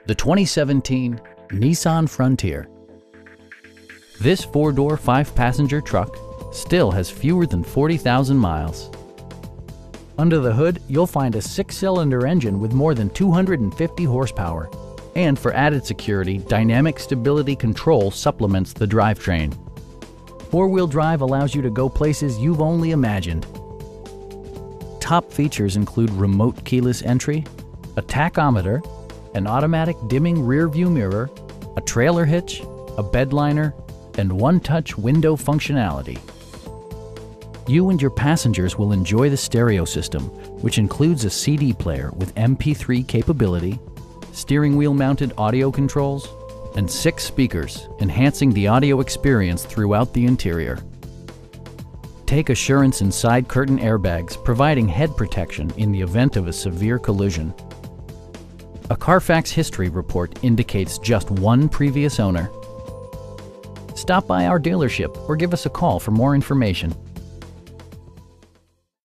The 2017 Nissan Frontier. This four-door, five-passenger truck still has fewer than 40,000 miles. Under the hood, you'll find a six-cylinder engine with more than 250 horsepower. And for added security, dynamic stability control supplements the drivetrain. Four-wheel drive allows you to go places you've only imagined. Top features include remote keyless entry, a tachometer, an automatic dimming rear-view mirror, a trailer hitch, a bedliner, and one-touch window functionality. You and your passengers will enjoy the stereo system, which includes a CD player with MP3 capability, steering wheel mounted audio controls, and 6 speakers, enhancing the audio experience throughout the interior. Take assurance in side curtain airbags, providing head protection in the event of a severe collision. A Carfax history report indicates just one previous owner. Stop by our dealership or give us a call for more information.